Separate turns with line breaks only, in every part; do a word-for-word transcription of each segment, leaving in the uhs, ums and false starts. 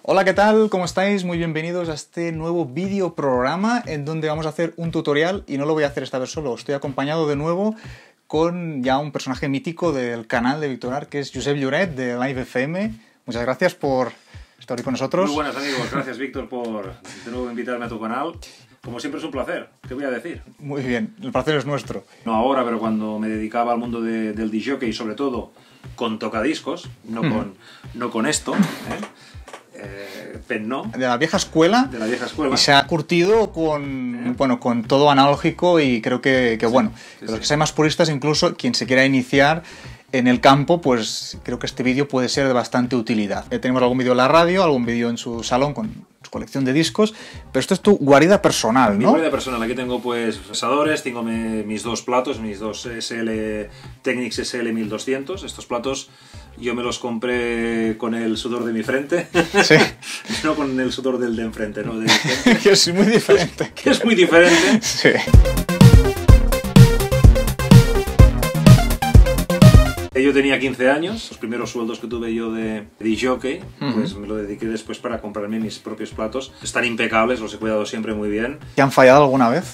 Hola, ¿qué tal? ¿Cómo estáis? Muy bienvenidos a este nuevo vídeo programa en donde vamos a hacer un tutorial y no lo voy a hacer esta vez solo. Estoy acompañado de nuevo con ya un personaje mítico del canal de Víctor Art, que es Josep Lloret de Live F M. Muchas gracias por estar hoy con nosotros.
Muy buenas amigos, gracias Víctor por de nuevo invitarme a tu canal. Como siempre es un placer, ¿qué voy a decir?
Muy bien, el placer es nuestro.
No ahora, pero cuando me dedicaba al mundo de, del disc-jockey, sobre todo con tocadiscos, no, mm. con, no con esto, ¿eh? Eh, pero no.
De la vieja escuela.
De la vieja escuela.
Y se ha curtido con, ¿Eh? bueno, con todo analógico y creo que, que sí, bueno, sí, los sí. que sean más puristas, incluso quien se quiera iniciar en el campo, pues creo que este vídeo puede ser de bastante utilidad. Eh, tenemos algún vídeo en la radio, algún vídeo en su salón con su colección de discos, pero esto es tu guarida personal, ¿no?
Mi guarida personal, aquí tengo pues procesadores, tengo mi, mis dos platos, mis dos S L Technics S L mil doscientos. Estos platos yo me los compré con el sudor de mi frente, sí. No con el sudor del de enfrente, ¿no? De
que es muy diferente.
Que es muy diferente.
Sí.
Yo tenía quince años, los primeros sueldos que tuve yo de disc-jockey, uh-huh. pues me lo dediqué después para comprarme mis propios platos. Están impecables, los he cuidado siempre muy bien.
¿Te han fallado alguna vez?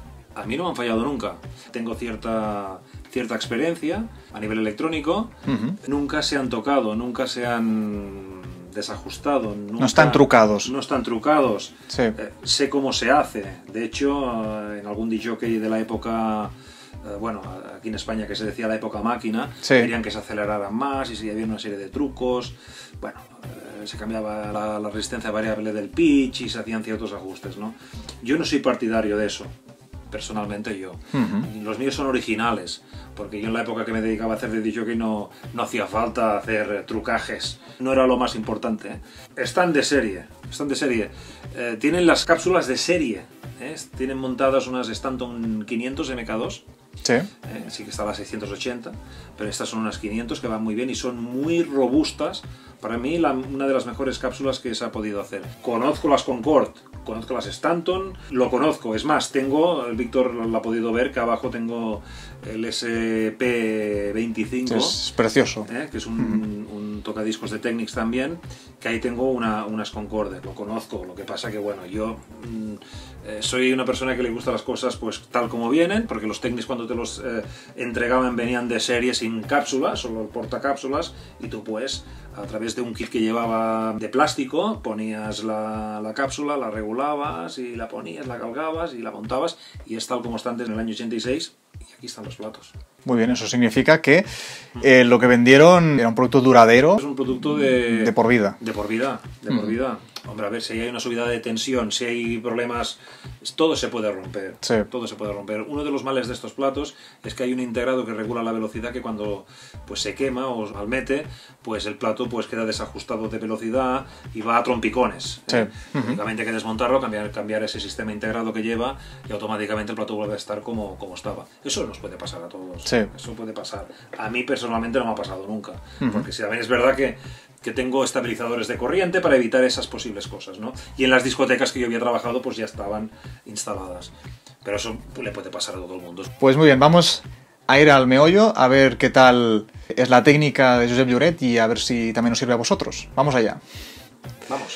A mí no me han fallado nunca. Tengo cierta, cierta experiencia a nivel electrónico. Uh-huh. Nunca se han tocado, nunca se han desajustado. Nunca,
no están trucados.
No están trucados.
Sí.
Eh, sé cómo se hace. De hecho, en algún disc-jockey de la época... bueno, aquí en España que se decía la época máquina, sí. querían que se aceleraran más y si había una serie de trucos, bueno, eh, se cambiaba la, la resistencia variable del pitch y se hacían ciertos ajustes, ¿no? Yo no soy partidario de eso, personalmente yo. Uh-huh. Los míos son originales, porque yo en la época que me dedicaba a hacer de disc-jockey no, no hacía falta hacer trucajes, no era lo más importante, ¿eh? Están de serie, están de serie, eh, tienen las cápsulas de serie, ¿eh? Tienen montadas unas Stanton quinientos M K dos.
Sí.
Eh, sí que está la seiscientos ochenta, pero estas son unas quinientos que van muy bien y son muy robustas. Para mí, la, una de las mejores cápsulas que se ha podido hacer. Conozco las Concorde, conozco las Stanton, lo conozco. Es más, tengo, el Víctor lo ha podido ver, que abajo tengo el S P veinticinco.
Es precioso.
Eh, que es un, mm. un tocadiscos de Technics también, que ahí tengo una, unas Concorde, lo conozco. Lo que pasa que, bueno, yo mm, eh, soy una persona que le gusta las cosas pues tal como vienen, porque los Technics cuando te los eh, entregaban venían de serie sin cápsulas, solo el portacápsulas, y tú pues a través de un kit que llevaba de plástico ponías la, la cápsula, la regulabas y la ponías, la cargabas y la montabas, y es tal como están desde el año ochenta y seis, y aquí están los platos.
Muy bien, eso significa que eh, lo que vendieron era un producto duradero.
Es un producto de...
De por vida.
De por vida, de mm. por vida. Hombre, a ver, si hay una subida de tensión, si hay problemas, todo se puede romper.
Sí.
Todo se puede romper. Uno de los males de estos platos es que hay un integrado que regula la velocidad, que cuando pues, se quema o al mete, pues el plato pues, queda desajustado de velocidad y va a trompicones.
Sí.
¿eh? Uh-huh. Únicamente hay que desmontarlo, cambiar, cambiar ese sistema integrado que lleva y automáticamente el plato vuelve a estar como, como estaba. Eso nos puede pasar a todos.
Sí.
Eso puede pasar. A mí personalmente no me ha pasado nunca. Uh-huh. Porque si también es verdad que que tengo estabilizadores de corriente para evitar esas posibles cosas, ¿no? Y en las discotecas que yo había trabajado pues ya estaban instaladas. Pero eso le puede pasar a todo el mundo.
Pues muy bien, vamos a ir al meollo, a ver qué tal es la técnica de Josep Lloret y a ver si también nos sirve a vosotros. Vamos allá.
Vamos.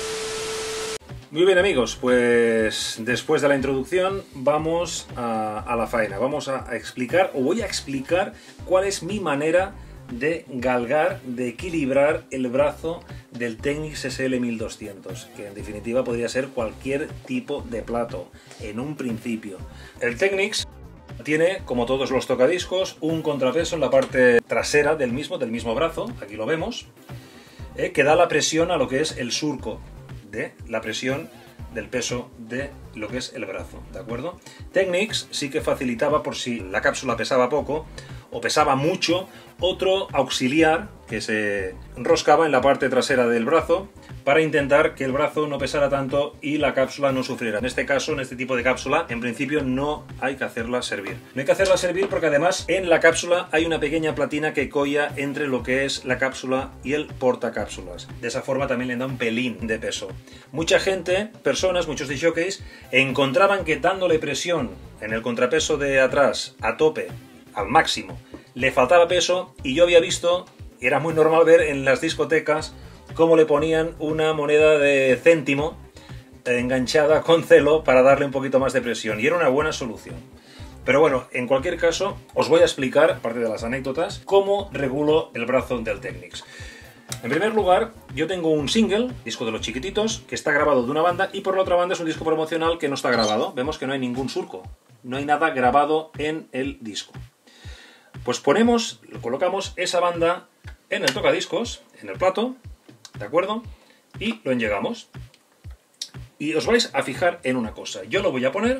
Muy bien amigos, pues después de la introducción vamos a, a la faena. Vamos a, a explicar, o voy a explicar cuál es mi manera de galgar, de equilibrar el brazo del Technics S L mil doscientos, que en definitiva podría ser cualquier tipo de plato, en un principio. El Technics tiene, como todos los tocadiscos, un contrapeso en la parte trasera del mismo, del mismo brazo, aquí lo vemos, eh, que da la presión a lo que es el surco de la presión del peso de lo que es el brazo, ¿de acuerdo? Technics sí que facilitaba, por si la cápsula pesaba poco o pesaba mucho, otro auxiliar que se enroscaba en la parte trasera del brazo para intentar que el brazo no pesara tanto y la cápsula no sufriera. En este caso, en este tipo de cápsula, en principio no hay que hacerla servir. No hay que hacerla servir porque además en la cápsula hay una pequeña platina que colla entre lo que es la cápsula y el portacápsulas. De esa forma también le da un pelín de peso. Mucha gente, personas, muchos disc-jockeys, encontraban que dándole presión en el contrapeso de atrás a tope, al máximo, le faltaba peso, y yo había visto, era muy normal ver en las discotecas cómo le ponían una moneda de céntimo enganchada con celo para darle un poquito más de presión, y era una buena solución. Pero bueno, en cualquier caso, os voy a explicar, aparte de las anécdotas, cómo regulo el brazo del Technics. En primer lugar, yo tengo un single, disco de los chiquititos, que está grabado de una banda, y por la otra banda es un disco promocional que no está grabado. Vemos que no hay ningún surco, no hay nada grabado en el disco. Pues ponemos, colocamos esa banda en el tocadiscos, en el plato, ¿de acuerdo? Y lo enllegamos. Y os vais a fijar en una cosa. Yo lo voy a poner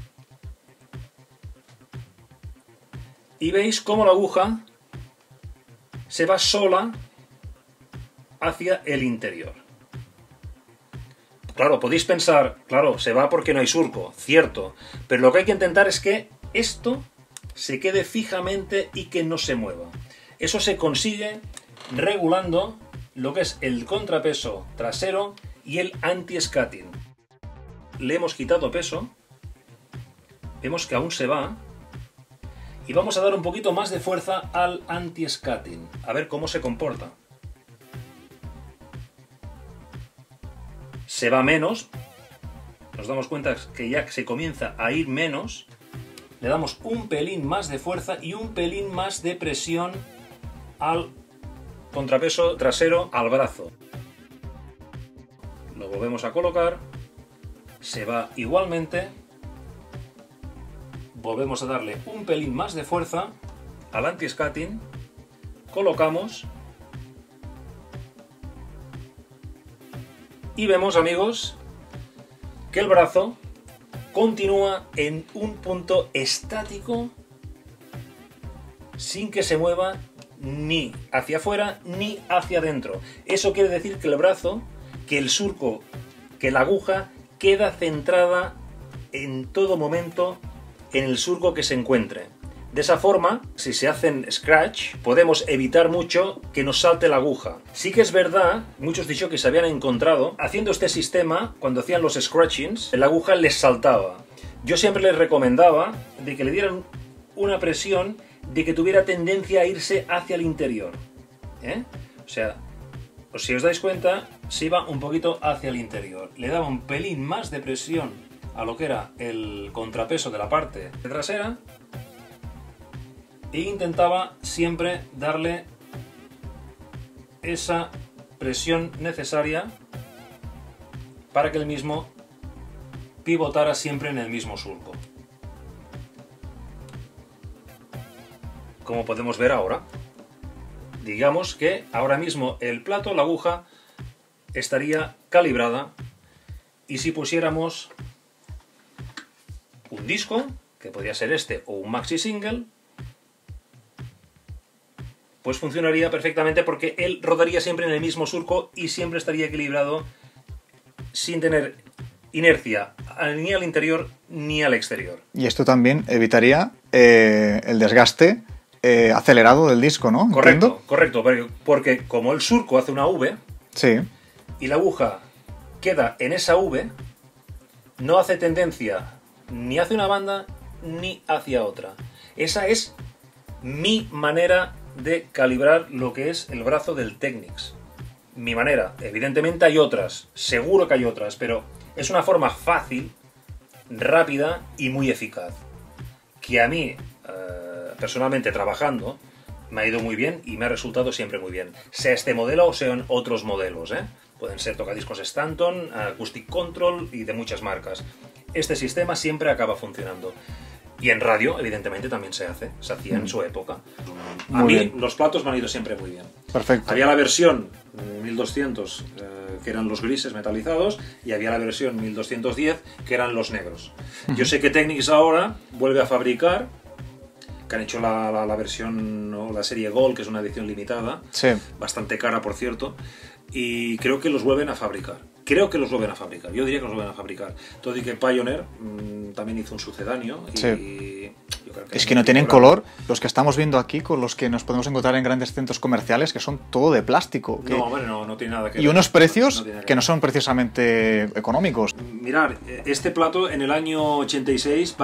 y veis cómo la aguja se va sola hacia el interior. Claro, podéis pensar, claro, se va porque no hay surco, cierto, pero lo que hay que intentar es que esto se quede fijamente y que no se mueva. Eso se consigue regulando lo que es el contrapeso trasero y el anti-scatting. Le hemos quitado peso, vemos que aún se va, y vamos a dar un poquito más de fuerza al anti-scatting, a ver cómo se comporta. Se va menos, nos damos cuenta que ya se comienza a ir menos, le damos un pelín más de fuerza y un pelín más de presión al contrapeso trasero, al brazo. Lo volvemos a colocar, se va igualmente. Volvemos a darle un pelín más de fuerza al anti-scatting, colocamos y vemos, amigos, que el brazo continúa en un punto estático sin que se mueva ni hacia afuera ni hacia adentro. Eso quiere decir que el brazo, que el surco, que la aguja queda centrada en todo momento en el surco que se encuentre. De esa forma, si se hacen scratch, podemos evitar mucho que nos salte la aguja. Sí que es verdad, muchos dicho que se habían encontrado, haciendo este sistema, cuando hacían los scratchings, la aguja les saltaba. Yo siempre les recomendaba de que le dieran una presión de que tuviera tendencia a irse hacia el interior. ¿Eh? O sea, si os dais cuenta, se iba un poquito hacia el interior. Le daba un pelín más de presión a lo que era el contrapeso de la parte trasera e intentaba siempre darle esa presión necesaria para que el mismo pivotara siempre en el mismo surco. Como podemos ver ahora, digamos que ahora mismo el plato, la aguja, estaría calibrada, y si pusiéramos un disco, que podría ser este o un maxi single, pues funcionaría perfectamente porque él rodaría siempre en el mismo surco y siempre estaría equilibrado sin tener inercia ni al interior ni al exterior.
Y esto también evitaría eh, el desgaste eh, acelerado del disco, ¿no?
Correcto,
¿Entiendo?
correcto, porque, porque como el surco hace una V,
sí,
y la aguja queda en esa V, no hace tendencia ni hacia una banda ni hacia otra. Esa es mi manera de calibrar lo que es el brazo del Technics. Mi manera. Evidentemente hay otras, seguro que hay otras, pero es una forma fácil, rápida y muy eficaz, que a mí, eh, personalmente trabajando, me ha ido muy bien y me ha resultado siempre muy bien. Sea este modelo o sean otros modelos, ¿eh? Pueden ser tocadiscos Stanton, Acoustic Control y de muchas marcas. Este sistema siempre acaba funcionando. Y en radio, evidentemente, también se hace. Se hacía en su época. A
Muy
mí
bien.
los platos me han ido siempre muy bien.
Perfecto.
Había la versión mil doscientos, eh, que eran los grises metalizados, y había la versión mil doscientos diez, que eran los negros. Yo sé que Technics ahora vuelve a fabricar, que han hecho la, la, la versión, ¿no?, la serie Gold, que es una edición limitada,
Sí.
bastante cara, por cierto, y creo que los vuelven a fabricar. Creo que los vuelven a fabricar. Yo diría que los vuelven a fabricar. Todo y que Pioneer mmm, también hizo un sucedáneo. Y,
Sí.
y yo creo que
Es que no tienen color los que estamos viendo aquí con los que nos podemos encontrar en grandes centros comerciales, que son todo de plástico. Que...
No, bueno, no, no tiene nada que
Y
ver.
unos precios
No tiene nada que
que no
ver.
son precisamente económicos.
Mirar, este plato en el año ochenta y seis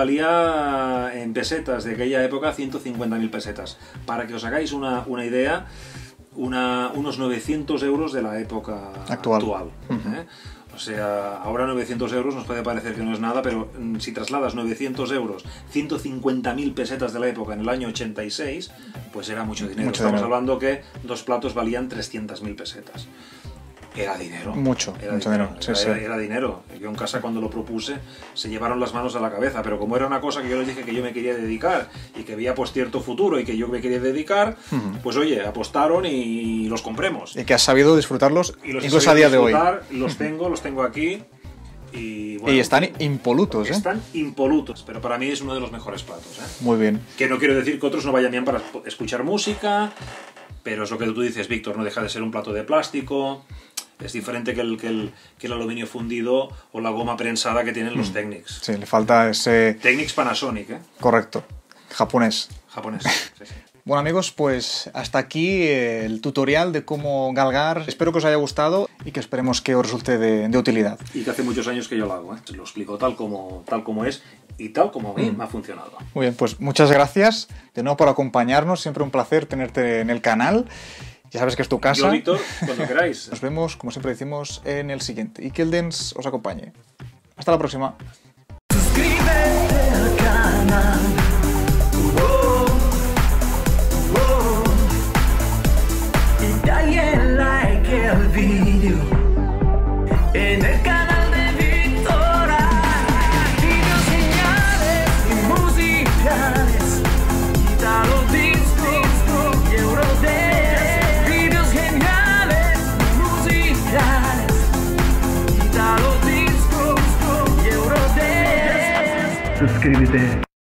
valía en pesetas de aquella época ciento cincuenta mil pesetas. Para que os hagáis una, una idea, una, unos novecientos euros de la época
actual.
actual
Uh-huh.
¿eh? O sea, ahora novecientos euros nos puede parecer que no es nada, pero si trasladas novecientos euros, ciento cincuenta mil pesetas de la época en el año ochenta y seis, pues era mucho dinero.
Mucho
Estamos
dinero.
hablando que dos platos valían trescientas mil pesetas. Era dinero.
Mucho,
era
mucho
dinero.
dinero. Sí,
era,
sí.
era, era dinero. Yo en casa cuando lo propuse se llevaron las manos a la cabeza, pero como era una cosa que yo les dije que yo me quería dedicar y que veía pues cierto futuro y que yo me quería dedicar, uh-huh. pues oye, apostaron y los compremos.
Y que has sabido disfrutarlos
y los
incluso a día de hoy.
Los tengo, los tengo aquí. Y, bueno,
y están impolutos, ¿eh?
Están impolutos, pero para mí es uno de los mejores platos, ¿eh?
Muy bien.
Que no quiero decir que otros no vayan bien para escuchar música, pero es lo que tú dices, Víctor, no deja de ser un plato de plástico. Es diferente que el, que, el, que el aluminio fundido o la goma prensada que tienen los mm. Technics.
Sí, le falta ese...
Technics Panasonic, ¿eh?
Correcto. Japonés.
Japonés, sí, sí.
Bueno, amigos, pues hasta aquí el tutorial de cómo galgar. Espero que os haya gustado y que esperemos que os resulte de, de utilidad.
Y que hace muchos años que yo lo hago, ¿eh? Lo explico tal como, tal como es y tal como a mí mm. me ha funcionado.
Muy bien, pues muchas gracias de nuevo por acompañarnos. Siempre un placer tenerte en el canal. Ya sabes que es tu casa.
Yo, Víctor, cuando queráis.
Nos vemos, como siempre decimos, en el siguiente. Y que el Dance os acompañe. Hasta la próxima.
Suscríbete al canal. Oh, oh. Y dale like al vídeo. En el canal de Víctor hay vídeos geniales y musicales. Quítalo discos y Eurodance. Suscríbete.